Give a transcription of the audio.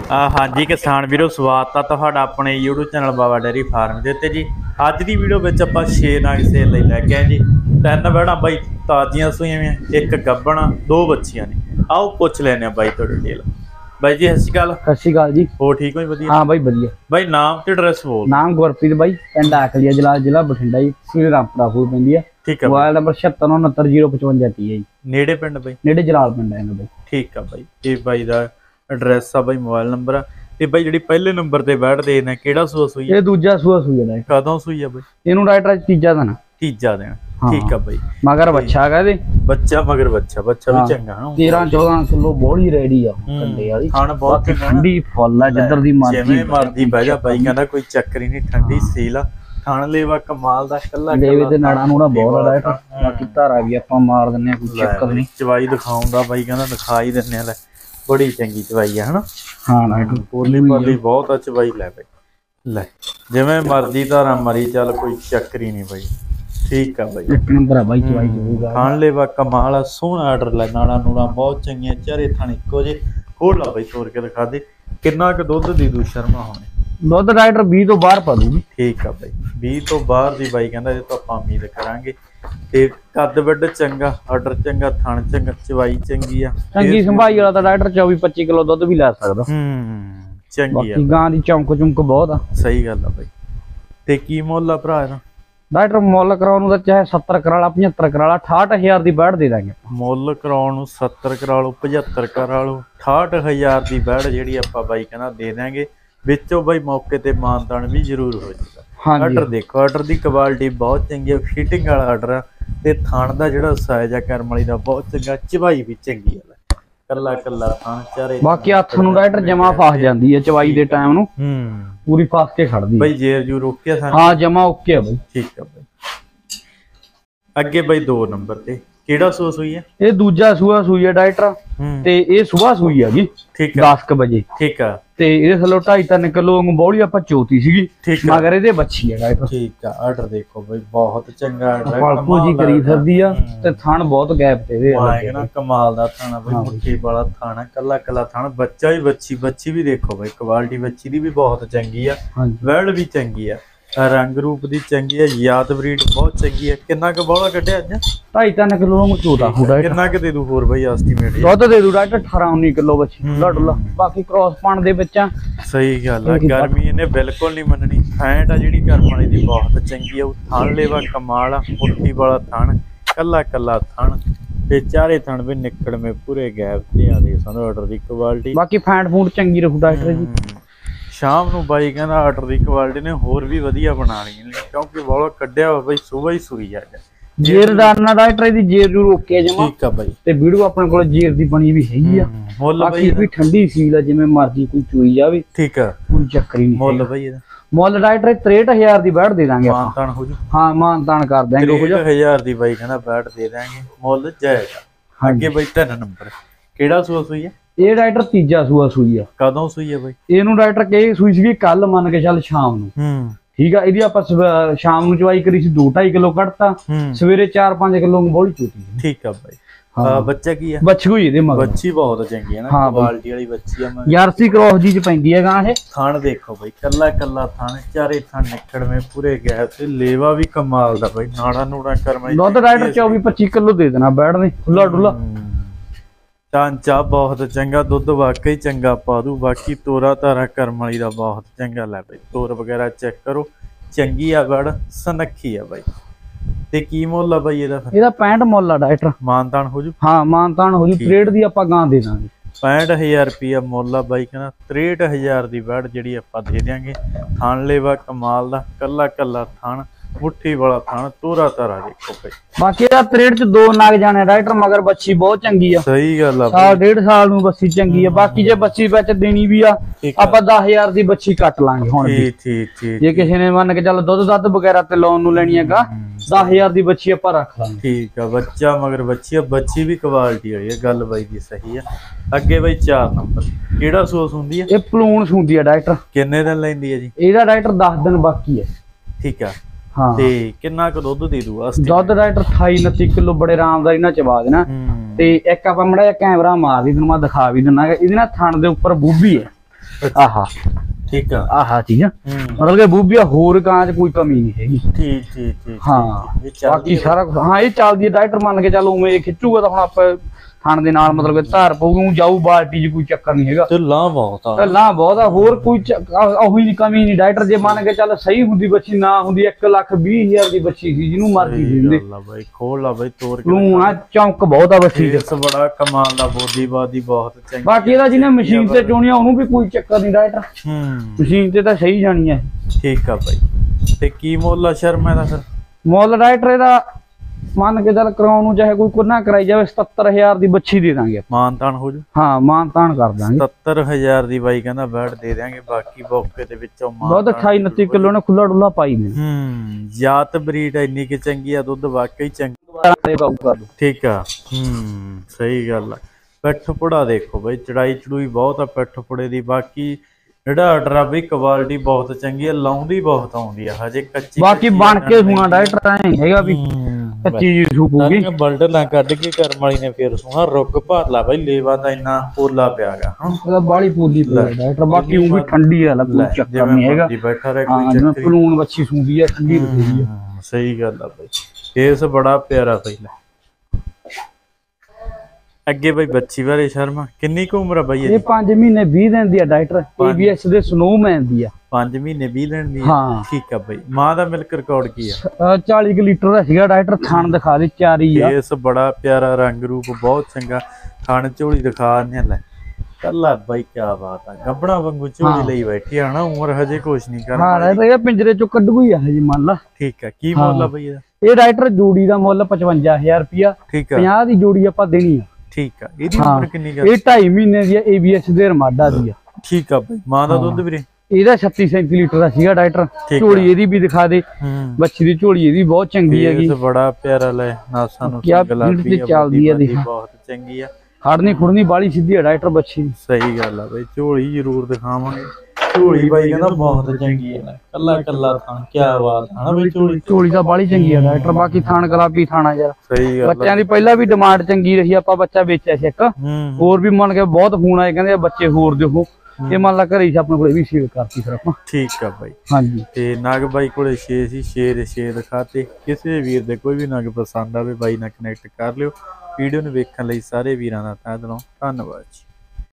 हाँ जी किसान वीरो स्वागत है तुहाडा अपने YouTube channel Baba dairy farm के उत्ते जी। अज की वीडियो में आप 6 नग सेल लैके आए जी। 3 बैड़ा बई ताजियां सूईयां ने, एक गब्बन, 2 बच्चियां ने। आओ पुछ लेने बई तो डिटेल। बाई जी सत श्री अकाल। सत श्री अकाल जी। हो ठीक हो जी? हाँ बई वधिया। बई नाम ते एड्रैस बोल। नाम गुरप्रीत बई, पिंड आकलिया जिला बठिंडा जी, तहसील रामपुरा फूल पैंदी है। ठीक है। मोबाइल नंबर 7669055030 है जी। नेड़े पिंड बई? नेड़े जलाल पिंड है बई। ठीक है बई। ये बई दा एड्रैस आ बई, मोबाइल नंबर आ। ते बई ਜਿਹੜੀ ਪਹਿਲੇ ਨੰਬਰ ਤੇ ਬੈਠ ਦੇ ਨੇ ਕਿਹੜਾ ਸੂਆ ਸੂਈ ਹੈ? ਇਹ ਦੂਜਾ ਸੂਆ ਸੂਈ ਹੈ। ਕਦੋਂ ਸੂਈ ਹੈ ਬਈ? ਇਹਨੂੰ ਡਾਕਟਰ ਤੀਜਾ ਦਿਨ। ਤੀਜਾ ਦਿਨ। ਠੀਕ ਆ ਬਈ। ਮਗਰ ਬੱਚਾ ਹੈਗਾ ਇਹਦੇ। ਬੱਚਾ ਮਗਰ ਬੱਚਾ ਵੀ ਚੰਗਾ ਨਾ। 13-14 ਕਿਲੋ ਬੋਲੀ ਰੈਡੀ ਆ ਕੰਡੇ ਵਾਲੀ। ਖਾਣ ਬਹੁਤ ਠੰਡੀ ਫੁੱਲ ਆ, ਜਿੱਧਰ ਦੀ ਮਰਜ਼ੀ ਜਿਵੇਂ ਮਰਜ਼ੀ ਬਹਿ ਜਾ ਬਾਈ ਕਹਿੰਦਾ ਕੋਈ ਚੱਕਰ ਹੀ ਨਹੀਂ, ਠੰਡੀ ਸੀਲ ਆ। ਖਾਣ ਲੇਵਾ ਕਮਾਲ ਦਾ ਕੱਲਾ ਦੇਵੇ ਤੇ ਨਾੜਾ ਨੂੜਾ ਬਹੁਤ ਆ ਡਾਕਟਰ। ਬਾਕੀ ਧਾਰਾ ਵੀ ਆਪਾਂ ਮਾਰ ਦਿੰਨੇ ਆ, ਕੋਈ ਚੱਕਰ ਨਹੀਂ। ਚਵਾਈ ਦਿਖਾਉਂਦਾ ਬਾਈ ਕਹਿੰਦਾ ਦਿਖਾਈ ਦਿੰਨੇ ਆ। ਲੈ ਬੜੀ ਚੰਗੀ ਚਵਾਈ ਆ ਹਨਾ। ਹਾਂ ਡਾਕਟਰ ਪੋਲੀ ਪਾਲੀ ਬਹੁਤ ਆ ਚਵਾਈ। ਲੈ ਬਈ ਲੈ ਜਿਵੇਂ ਮਰਜ਼ੀ ਧਾਰਾ ਮਰੀ ਚੱਲ, ਕੋਈ ਚੱਕਰ ਹੀ ਨਹੀਂ ਬਾਈ। ਠੀਕ ਆ ਬਾਈ, ਇੱਕ ਨੰਬਰ ਆ ਬਾਈ ਚਵਾਈ ਹੋਊਗਾ। ਖਾਣ ਲੇਵਾ ਕਮਾਲ ਆ, ਸੋਹਣਾ ਆਰਡਰ ਲੈ। ਨਾੜਾ ਨੂੜਾ ਬਹੁਤ ਚੰਗੀਆਂ, ਚਾਰੇ ਥਣ ਇੱਕੋ ਜੇ। ਖੋਲ ਲਾ ਬਾਈ ਤੋੜ ਕੇ ਦਿਖਾ ਦੇ ਕਿੰਨਾ ਕੁ ਦੁੱਧ ਦੀ ਦੂ ਸ਼ਰਮਾ ਹੋਣੇ। ਦੁੱਧ ਡਾਕਟਰ 20 ਤੋਂ ਬਾਹਰ ਪਾ ਦੂਗੀ। ਠੀਕ ਆ ਬਾਈ, 20 ਤੋਂ ਬਾਹਰ ਦੀ ਬਾਈ ਕਹਿੰਦਾ ਜੇ ਤਾਂ ਆਪਾਂ ਉਮੀਦ ਕਰਾਂਗੇ। ਤੇ ਕੱਦ ਵੱਡ ਚੰਗਾ, ਆਰਡਰ ਚੰਗਾ, ਥਣ ਚੰਗਾ, ਚਵਾਈ ਚੰਗੀ ਆ। ਚੰਗੀ ਸੰਭਾਈ ਵਾਲਾ ਤਾਂ ਡਾਕਟਰ 24-25 ਕਿਲੋ ਦੁੱਧ ਵੀ ਲੈ ਸਕਦਾ। ਚੰਗੀ ਆ। ਗਾਂ ਦੀ ਚੌਂਕ ਬਹੁਤ ਆ। ਸਹੀ ਗੱਲ ਆ ਬਾਈ। ਤੇ ਕੀ ਮੁੱਲ ਆ ਭਰਾ ਇਹਦਾ? ਡਾਕਟਰ ਮੁੱਲ ਕਰਾਉਣ ਨੂੰ ਤਾਂ ਚਾਹੇ 70 ਕਰਾ ਲਾ, 75 ਕਰਾ ਲਾ, 68000 ਦੀ ਬੈੜ ਦੇ ਦਾਂਗੇ। ਮੁੱਲ ਕਰਾਉਣ ਨੂੰ 70 ਕਰਾ ਲਓ, 75 ਕਰਾ ਲਓ, 68000 ਦੀ ਬੈੜ ਜਿਹੜੀ ਆਪਾਂ ਬਾਈ ਕਹਿੰਦਾ ਦੇ ਦਾਂਗੇ। ਵਿੱਚੋਂ ਬਾਈ ਮੌਕੇ ਤੇ ਮਾਨਤਾਨ ਵੀ ਜ਼ਰੂਰ ਹੋ ਜਾਊਗਾ। ਆਰਡਰ ਦੇਖੋ, ਆਰਡਰ ਦੀ ਕੁਆਲਿਟੀ ਬਹੁਤ ਚੰਗੀ ਆ, ਫਿਟਿੰਗ ਵਾਲਾ ਆਰਡਰ ਆ। ਤੇ ਥਣ ਦਾ ਜਿਹੜਾ ਸਾਈਜ਼ ਆ ਕਰਮ ਵਾਲੀ ਦਾ ਬਹੁਤ ਚੰਗਾ, ਚਵਾਈ ਵੀ ਚੰਗੀ ਆ। ਕੱਲਾ ਕੱਲਾ ਥਣ ਚਾਰੇ। ਬਾਕੀ ਹੱਥ ਨੂੰ ਡਾਕਟਰ ਜਮਾ ਫਸ ਜਾਂਦੀ ਹੈ ਚਵਾਈ ਦੇ ਟਾਈਮ ਨੂੰ। ਪੂਰੀ ਫਸ ਕੇ ਖੜਦੀ ਬਈ। ਜੇਰ ਜੂ ਰੋਕਿਆ ਸਾਨੂੰ? ਹਾਂ ਜਮਾ ਓਕੇ ਆ ਬਈ। ਠੀਕ ਆ ਬਈ। ਅੱਗੇ ਬਈ 2 ਨੰਬਰ ਤੇ ਕਿਹੜਾ ਸੂਆ ਸੂਈ ਹੈ? ਇਹ ਦੂਜਾ ਸੂਆ ਸੂਈ ਹੈ ਡਾਕਟਰ। ਤੇ ਇਹ ਸਵੇਰ ਸੂਈ ਆ ਜੀ। ਠੀਕ ਆ। 10 ਵਜੇ। ਠੀਕ ਆ। ਤੇ ਇਹਦੇ ਥੱਲੋਂ 2.5-3 ਕਿਲੋ ਬੌਲੀ ਆਪਾਂ ਚੋਤੀ ਸੀਗੀ। ਮਗਰ ਇਹਦੇ ਬੱਚੀ ਹੈ ਡਾਕਟਰ। ਠੀਕ ਆ। ਆਰਡਰ ਦੇਖੋ ਬਈ ਬਹੁਤ ਚੰਗਾ ਆਰਡਰ। ਪਲਪੂ ਜੀ ਕਰੀ ਫਿਰਦੀ ਆ ਤੇ ਥਣ ਬਹੁਤ ਗੈਪ ਤੇ ਇਹਦੇ। ਨਾ ਕਮਾਲ ਦਾ ਥਣ ਆ ਬਈ, ਮੁੱਠੀ ਵਾਲਾ ਥਣ ਆ, ਕੱਲਾ ਕੱਲਾ ਥਣ। ਬੱਚਾ ਵੀ ਬੱਚੀ ਵੀ ਦੇਖੋ ਬਈ, ਕੁਆਲਿਟੀ ਬੱਚੀ ਦੀ ਵੀ ਬਹੁਤ ਚੰਗੀ ਆ। ਵੈੜ ਵੀ ਚੰਗੀ ਆ, ਰੰਗ ਰੂਪ ਦੀ ਚੰਗੀ ਆ, ਯਾਦ ਬਰੀਡ ਬਹੁਤ ਚੰਗੀ ਆ। ਕਿੰਨਾ ਕੁ ਬੌਲਾ ਕੱਢਿਆ ਅੱਜ? 2.5-3 ਕਿਲੋ ਨੂੰ ਝੋਟਾ ਹੁੰਦਾ। ਕਿੰਨਾ ਕੁ ਦੇ ਦੂ ਹੋਰ ਬਈ ਐਸਟੀਮੇਟ? ਦੁੱਧ ਦੇ ਦੂ ਡਾਕਟਰ 18-19 ਕਿਲੋ ਬੱਚੀ ਡੁੱਲਾ। ਬਾਕੀ ਕ੍ਰੋਸ ਪਾਣ ਦੇ ਵਿੱਚ ਆ। ਸਹੀ ਗੱਲ ਆ, ਗਰਮੀ ਇਹਨੇ ਬਿਲਕੁਲ ਨਹੀਂ ਮੰਨਣੀ। ਫੈਂਟ ਆ ਜਿਹੜੀ ਕਰਮ ਵਾਲੀ ਦੀ ਬਹੁਤ ਚੰਗੀ ਆ। ਥਣ ਲੇਵਾ ਕਮਾਲ ਆ, ਮੁੱਠੀ ਵਾਲਾ ਥਣ, ਕੱਲਾ ਕੱਲਾ ਥਣ ਤੇ ਚਾਰੇ ਥਣ ਵੀ ਨਿਕੜਵੇਂ ਪੂਰੇ ਗੈਪ ਤੇ ਆ। ਦੇ ਸਾਨੂੰ ਆਰਡਰ ਦੀ ਕੁਆਲਿਟੀ। ਬਾਕੀ ਫੈਂਟ ਫੂਡ ਚੰਗੀ ਰਹੂ ਡਾਕਟਰ ਜੀ। ਸ਼ਾਮ ਨੂੰ ਬਾਈ ਕਹਿੰਦਾ ਆਰਡਰ ਦੀ ਕੁਆਲਿਟੀ ਨੇ ਹੋਰ ਵੀ ਵਧੀਆ ਬਣਾ ਲਈ, ਕਿਉਂਕਿ ਬੋਲਾ ਕੱਢਿਆ ਵਾ ਬਾਈ, ਸੁਬਾ ਹੀ ਸੂਈ ਆ। ਜੇਰਦਾਰ ਨਾਲ ਡਾਕਟਰ ਦੀ ਜੇਰ ਨੂੰ ਰੋਕਿਆ ਜਮਾ। ਠੀਕ ਆ ਬਾਈ। ਤੇ ਵੀਡੀਓ ਆਪਣੇ ਕੋਲ ਜੇਰ ਦੀ ਬਣੀ ਵੀ ਹੈਗੀ ਆ। ਮੁੱਲ ਬਾਕੀ ਵੀ ਠੰਡੀ ਸੀਲ ਆ, ਜਿਵੇਂ ਮਰਜ਼ੀ ਕੋਈ ਚੋਈ ਜਾਵੇ। ਠੀਕ ਆ। ਕੋਈ ਚੱਕਰ ਹੀ ਨਹੀਂ। ਮੁੱਲ ਬਾਈ ਇਹਦਾ? ਮੁੱਲ ਡਾਕਟਰ 63000 ਦੀ ਬੈਠ ਦੇ ਦਾਂਗੇ। ਮਾਨਤਾਨ ਹੋ ਜੂ? ਹਾਂ ਮਾਨਤਾਨ ਕਰ ਦਾਂਗੇ। 63000 ਦੀ ਬਾਈ ਕਹਿੰਦਾ ਬੈਠ ਦੇ ਦਾਂਗੇ, ਮੁੱਲ ਜਾਏਗਾ। ਅੱਗੇ ਬਾਈ 3 ਨੰਬਰ ਕਿਹੜਾ ਸੂਆ ਸੂਈ ਆ? ਇਹ ਡਾਕਟਰ ਤੀਜਾ ਸੂਆ ਸੂਈ ਆ। ਕਦੋਂ ਸੂਈ ਆ ਬਾਈ? ਇਹਨੂੰ ਡਾਕਟਰ ਕਹੇ ਸੂਈ ਸੀਗੀ ਕੱਲ, ਮੰਨ ਕੇ ਚੱਲ ਸ਼ਾਮ ਨੂੰ। ਠੀਕ ਆ। ਇਹਦੀ ਆਪਾਂ ਸ਼ਾਮ ਨੂੰ ਚਵਾਈ ਕਰੀ ਸੀ, 2-2.5 ਕਿਲੋ ਕੱਢਤਾ। ਸਵੇਰੇ 4-5 ਕਿਲੋ ਬੋਲੀ ਚੋਤੀ। ਠੀਕ ਆ ਬਾਈ। ਬੱਚਾ ਕੀ ਆ? ਬੱਚੀ ਹੋਈ ਇਹਦੇ ਮਗਰ। ਬੱਚੀ ਬਹੁਤ ਚੰਗੀ ਹੈ ਨਾ, ਕੁਆਲਿਟੀ ਵਾਲੀ ਬੱਚੀ ਆ। ਜਰਸੀ ਕ੍ਰੋਸ ਜੀ ਚ ਪੈਂਦੀ ਹੈ ਗਾਂ ਇਹ। ਥਣ ਦੇਖੋ ਬਾਈ, ਕੱਲਾ ਕੱਲਾ ਥਣ, ਚਾਰੇ ਥਣ ਨਿਕੜਵੇਂ ਪੂਰੇ ਗੈਪ ਤੇ। ਲੇਵਾ ਵੀ ਕਮਾਲ ਦਾ ਬਾਈ, ਨਾੜਾ ਨੂੜਾ ਕਰਮਾ। ਦੁੱਧ ਡਾਕਟਰ 24-25 ਕਿਲੋ ਦੇ ਦੇਣਾ ਬੈਠ ਨੇ, ਖੁੱਲਾ ਡੁੱਲਾ। ਚਾਂਚਾ ਬਹੁਤ ਚੰਗਾ, ਦੁੱਧ ਵਾਕਈ ਚੰਗਾ ਪਾ ਦੂ। ਬਾਕੀ ਤੋਰਾ ਧਾਰਾ ਕਰਮ ਵਾਲੀ ਦਾ ਬਹੁਤ ਚੰਗਾ। ਲੈ ਬਾਈ ਤੋਰ ਵਗੈਰਾ ਚੈੱਕ ਕਰੋ, ਚੰਗੀ ਆ ਬੜ, ਸਨੱਖੀ ਆ ਬਾਈ। ਤੇ ਕੀ ਮੁੱਲ ਆ ਬਾਈ ਇਹਦਾ? ਇਹਦਾ 65 ਮੁੱਲ ਆ ਡਾਕਟਰ। ਮਾਨਤਾਨ ਹੋ ਜੂ? ਹਾਂ ਮਾਨਤਾਨ ਹੋ ਜੂ। ਪਲੇਟ ਦੀ ਆਪਾਂ ਗਾਂ ਦੇ ਦਾਂਗੇ। 65000 ਰੁਪਇਆ ਮੁੱਲ ਆ ਬਾਈ ਕਹਿੰਦਾ। 63000 ਦੀ ਬੈੜ ਜਿਹੜੀ ਆਪਾਂ ਦੇ ਦਿਆਂਗੇ। ਥਣ ਲੇਵਾ ਕਮਾਲ ਦਾ, ਕੱਲਾ ਕੱਲਾ ਥਣ, ਮੁੱਠੀ ਵਾਲਾ ਥਣ, ਤੋਰਾ ਤਾਰਾ ਦੇਖੋ ਬਾਈ। ਬਾਕੀ ਇਹਦਾ 63 ਚ 2 ਨਗ ਜਾਣੇ ਡਾਕਟਰ, ਮਗਰ ਬੱਚੀ ਬਹੁਤ ਚੰਗੀ ਆ। ਸਹੀ ਗੱਲ ਆ। ਸਾਲ 1.5 ਸਾਲ ਨੂੰ ਬੱਚੀ ਚੰਗੀ ਆ। ਬਾਕੀ ਜੇ ਬੱਚੀ ਵਿੱਚ ਦੇਣੀ ਵੀ ਆ, ਆਪਾਂ 10000 ਦੀ ਬੱਚੀ ਕੱਟ ਲਾਂਗੇ ਹੁਣ। ਠੀਕ। ਜੇ ਕਿਸੇ ਨੇ ਮੰਨ ਕੇ ਚੱਲ ਦੁੱਧ ਵਗੈਰਾ ਤੇ ਲਾਉਣ ਨੂੰ ਲੈਣੀ ਹੈਗਾ, 10000 ਦੀ ਬੱਚੀ ਆਪਾਂ ਰੱਖ ਲਾਂਗੇ। ਠੀਕ ਆ। ਬੱਚਾ ਮਗਰ ਬੱਚੀ ਆ, ਬੱਚੀ ਵੀ ਕੁਆਲਿਟੀ ਵਾਲੀ ਆ। ਗੱਲ ਬਾਈ ਦੀ ਸਹੀ ਆ। ਅੱਗੇ ਬਾਈ 4 ਨੰਬਰ ਕਿਹੜਾ ਸੂਸ ਹੁੰਦੀ ਆ? ਇਹ ਪਲੂਣ ਹੁੰਦੀ ਆ ਡਾਕਟਰ। ਕਿੰਨੇ ਦਿਨ ਲੈਂਦੀ ਆ ਜੀ? ਇਹਦਾ ਡਾਕਟਰ 10 ਦਿਨ ਬਾਕੀ ਹੈ। ਠੀਕ ਆ। ਹਾਂ। ਤੇ ਕਿੰਨਾ ਕੁ ਦੁੱਧ ਦੇ ਦੂਗਾ? ਦੁੱਧ ਡਾਕਟਰ 28-29 ਕਿਲੋ ਬੜੇ ਆਰਾਮਦਾਰੀ ਨਾਲ ਚਵਾ ਦੇਣਾ। ਤੇ ਇੱਕ ਆਪਾਂ ਮੜਾ ਜਿਹਾ ਕੈਮਰਾ ਮਾਰ ਦੀ, ਤੈਨੂੰ ਮੈਂ ਦਿਖਾ ਵੀ ਦਿੰਨਾ। ਇਹਦੇ ਨਾਲ ਥਣ ਦੇ ਉੱਪਰ ਬੂਬੀ ਹੈ। ਆਹਾ ਠੀਕ ਆ ਆਹਾ ਚੀਜ਼ ਮਤਲਬ ਕਿ ਬੂਬੀਆ ਹੋਰ ਕਾਂ ਚ ਕੋਈ ਕਮੀ ਨਹੀਂ ਹੈਗੀ। ਠੀਕ ਹਾਂ ਬਾਕੀ ਸਾਰਾ ਹਾਂ ਇਹ ਚੱਲਦੀ ਹੈ ਡਾਕਟਰ ਮੰਨ ਕੇ ਚੱਲ ਉਵੇਂ ਇਹ ਖਿੱਚੂਗਾ ਤਾਂ ਹੁਣ ਆਪਾਂ ਥਣ ਦੇ ਨਾਲ ਮਤਲਬ ਕਿ ਧਾਰ ਪਊ ਜਾਊ ਬਾਲਟੀ 'ਚ ਕੋਈ ਚੱਕਰ ਨਹੀਂ ਹੈਗਾ ਤੇ ਲਾਹ ਬਹੁਤ ਆ ਬਹੁਤ ਆ ਹੋਰ ਕੋਈ ਉਹੀ ਨਹੀਂ ਕਮੀ ਨਹੀਂ ਡਾਕਟਰ ਜੇ ਮੰਨ ਕੇ ਚੱਲ ਸਹੀ ਹੁੰਦੀ ਬੱਚੀ ਨਾ ਹੁੰਦੀ 1,20,000 ਦੀ ਬੱਚੀ ਸੀ ਜਿਹਨੂੰ ਮਰਜ਼ੀ ਦਿੰਦੇ ਬਾਈ ਖੋਲ ਲਾ ਬਾਈ ਤੋੜ ਕੇ ਨੂੰ ਆ ਚੌਂਕ ਬਹੁਤ ਆ ਬੱਚੀ ਇਸ ਬੜਾ ਕਮਾਲ ਦਾ ਬੋਦੀਬਾਦੀ ਬਹੁਤ ਚੰਗੀ ਬਾਕੀ ਇਹਦਾ ਜਿਹਨੇ ਮਸ਼ੀਨ ਤੇ ਚੋਣੀਆਂ ਉਹਨੂੰ ਵੀ ਕੋਈ ਚੱਕਰ ਨਹੀਂ ਡਾਕਟਰ ਮਸ਼ੀਨ ਤੇ ਤਾਂ ਸਹੀ ਜਾਣੀ ਹੈ। ਠੀਕ ਆ ਬਾਈ ਤੇ ਕੀ ਮੁੱਲ ਆ ਸ਼ਰਮਾ ਦਾ ਫਿਰ ਮੁੱਲ ਡਾਕਟਰ ਇਹਦਾ ਮੰਨ ਕੇ ਚੱਲ ਕਰਾਉਣ ਨੂੰ ਚਾਹੇ ਕੋਈ ਕੁਨਾ ਕਰਾਈ ਜਾਵੇ 77,000 ਦੀ ਬੱਚੀ ਦੇ ਦਾਂਗੇ ਮਾਨਤਾਨ ਹੋ ਜੂ ਹਾਂ ਮਾਨਤਾਨ ਕਰ ਦਾਂਗੇ 77,000 ਦੀ ਬਾਈ ਕਹਿੰਦਾ ਬੈਡ ਦੇ ਦਿਆਂਗੇ ਬਾਕੀ ਬੌਕੇ ਦੇ ਵਿੱਚੋਂ ਦੁੱਧ 28-29 ਕਿਲੋ ਨੇ ਖੁੱਲਾ ਡੁੱਲਾ ਪਾਈ ਦੇ ਜਾਤ ਬਰੀਡ ਇੰਨੀ ਕਿ ਚੰਗੀ ਆ ਦੁੱਧ ਵਾਕਈ ਚੰਗਾ ਠੀਕ ਆ ਸਹੀ ਗੱਲ ਆ ਪਿੱਠ ਪੁੜਾ ਦੇਖੋ ਬਾਈ ਚੜਾਈ ਚੜੂਈ ਬਹੁਤ ਆ ਪਿੱਠ ਪੁੜੇ ਦੀ ਬਾਕੀ ਜਿਹੜਾ ਆਰਡਰ ਆ ਬਈ ਕੁਆਲਿਟੀ ਬਹੁਤ ਚੰਗੀ ਆ ਲਾਉਂਦੀ ਬਹੁਤ ਆਉਂਦੀ ਆ ਹਜੇ ਕੱਚੀ ਬਾਕੀ ਬਣ ਕੇ ਸੁਣਾ ਡਾਕਟਰ ਐ ਹੈਗਾ ਵੀ ਕੱਚੀ ਜੀ ਸੂਪੂਗੀ ਬਲਡਲਾਂ ਕੱਢ ਕੇ ਕਰਮ ਵਾਲੀ ਨੇ ਫੇਰ ਸੁਣਾ ਰੁੱਗ ਭਰ ਲਾ ਬਈ ਲੇਵਾ ਦਾ ਇੰਨਾ ਪੋਲਾ ਪਿਆਗਾ ਉਹਦਾ ਬਾਲੀ ਪੋਲੀ ਪਿਆ ਡਾਕਟਰ ਬਾਕੀ ਉਹ ਵੀ ਠੰਡੀ ਆ ਕੋਈ ਚੱਕਰ ਨਹੀਂ ਹੈਗਾ ਬੈਠਾ ਰਹਿ ਕੋਈ ਚੱਕਰ ਨਹੀਂ ਪਲੂਣ ਬੱਚੀ ਸੁੰਦੀ ਆ ਠੰਡੀ ਰਹੀ ਆ ਸਹੀ ਗੱਲ ਆ ਬਈ ਇਸ ਬੜਾ ਪਿਆਰਾ ਪਹਿਲਾ ਅੱਗੇ ਬਈ ਬੱਚੀ ਬਾਰੇ ਸ਼ਰਮਾ ਕਿੰਨੀ ਕੁ ਉਮਰ ਆ ਬਈ ਇਹ 5 ਮਹੀਨੇ 20 ਦਿਨ ਦੀ ਆ ਡਾਕਟਰ ABS ਦੇ ਸਨੋਮੈਨ ਦੀ ਆ 5 ਮਹੀਨੇ 20 ਦਿਨ ਦੀ ਹਾਂ ਠੀਕ ਆ ਬਈ ਮਾਂ ਦਾ ਮਿਲਕ ਰਿਕਾਰਡ ਕੀ ਆ 40 ਲੀਟਰ ਦਾ ਸੀਗਾ ਡਾਕਟਰ ਥਣ ਦਿਖਾ ਦੇ ਚਾਰੀ ਆ ਇਸ ਬੜਾ ਪਿਆਰਾ ਰੰਗ ਰੂਪ ਬਹੁਤ ਚੰਗਾ ਥਣ ਝੋਲੀ ਦਿਖਾ ਨੇ ਲੈ ਕੱਲਾ ਬਾਈ ਕੀ ਬਾਤ ਆ ਗੱਬੜਾ ਵਾਂਗੂ ਝੋਲੀ ਲਈ ਬੈਠੀ ਆ ਨਾ ਉਮਰ ਹਜੇ ਕੁਛ ਨਹੀਂ ਕਰ ਹਾਂ ਇਹ ਪਿੰਜਰੇ ਚੋਂ ਕੱਢੂ ਹੀ ਆ ਹਜੇ ਮੰਨ ਲਾ ਠੀਕ ਆ ਕੀ ਮੁੱਲ ਆ ਬਈ ਇਹਦਾ ਇਹ ਡਾਕਟਰ ਜੋੜੀ ਦਾ ਮੁੱਲ 55,000 ਰੁਪਿਆ ਠੀਕ ਆ 50 ਦੀ ਜੋੜੀ ਆਪਾਂ ਦੇਣੀ ਆ ਠੀਕ ਆ ਇਹਦੀ ਉਮਰ ਕਿੰਨੀ ਆ ਇਹ 2.5 ਮਹੀਨੇ ਦੀ ਆ ABS ਦੇ ਰਮਾਡਾ ਦੀ ਆ ਠੀਕ ਆ ਬਈ ਮਾਂ ਦਾ ਦੁੱਧ ਵੀਰੇ ਇਹਦਾ 36-37 ਲੀਟਰ ਦਾ ਸੀਗਾ ਡਾਕਟਰ ਝੋਲੀ ਇਹਦੀ ਵੀ ਦਿਖਾ ਦੇ ਬੱਚੀ ਦੀ ਝੋਲੀ ਇਹਦੀ ਬਹੁਤ ਚੰਗੀ ਹੈਗੀ ਬੜਾ ਪਿਆਰਾ ਲੈ ਨਾਸਾਂ ਨੂੰ ਗੁਲਾਬੀ ਚੱਲਦੀ ਆ ਦੇਖ ਬਹੁਤ ਚੰਗੀ ਆ ਖੜਨੀ ਖੁੜਨੀ ਬਾਲੀ ਸਿੱਧੀ ਆ ਡਾਕਟਰ ਬੱਚੀ ਸਹੀ ਗੱਲ ਆ ਬਈ ਝੋਲੀ ਜ਼ਰੂਰ ਦਿਖਾਵਾਂਗੇ ਝੋਲੀ ਬਾਈ ਕਹਿੰਦਾ ਬਹੁਤ ਚੰਗੀ ਆ ਕੱਲਾ ਕੱਲਾ ਥਾਂ ਕੀ ਬਾਤ ਹਨਾ ਬਈ ਝੋਲੀ ਤਾਂ ਬਾਲੀ ਚੰਗੀ ਆ ਡਾਕਟਰ ਬਾਕੀ ਥਾਣ ਗੁਲਾਬੀ ਥਾਣਾ ਯਾਰ ਸਹੀ ਗੱਲ ਬੱਚਿਆਂ ਦੀ ਪਹਿਲਾਂ ਵੀ ਡਿਮਾਂਡ ਚੰਗੀ ਰਹੀ ਆਪਾਂ ਬੱਚਾ ਵੇਚਿਆ ਸੀ ਇੱਕ ਹੋਰ ਵੀ ਮੰਨ ਕੇ ਬਹੁਤ ਫੋਨ ਆਏ ਕਹਿੰਦੇ ਬੱਚੇ ਹੋਰ ਦਿਓ ਇਹ ਮੰਨ ਲਾ ਘਰੇ ਆਪਣੇ ਕੋਲੇ ਵੀ ਸੇਲ ਕਰਤੀ ਫਿਰ ਆਪਾਂ ਠੀਕ ਆ ਬਾਈ ਹਾਂਜੀ ਤੇ ਨਗ ਬਾਈ ਕੋਲੇ 6 ਸੀ 6 ਦੇ 6 ਦਿਖਾਤੇ ਕਿਸੇ ਵੀਰ ਦੇ ਕੋਈ ਵੀ ਨਗ ਪਸੰਦ ਆਵੇ ਬਾਈ ਨਾਲ ਕਨੈਕਟ ਕਰ ਲਿਓ ਵੀਡੀਓ ਨੂੰ ਵੇਖਣ ਲਈ ਸਾਰੇ ਵੀਰਾਂ ਦਾ ਤਹਿ ਦਿਲੋਂ ਧੰਨਵਾਦ ਜੀ।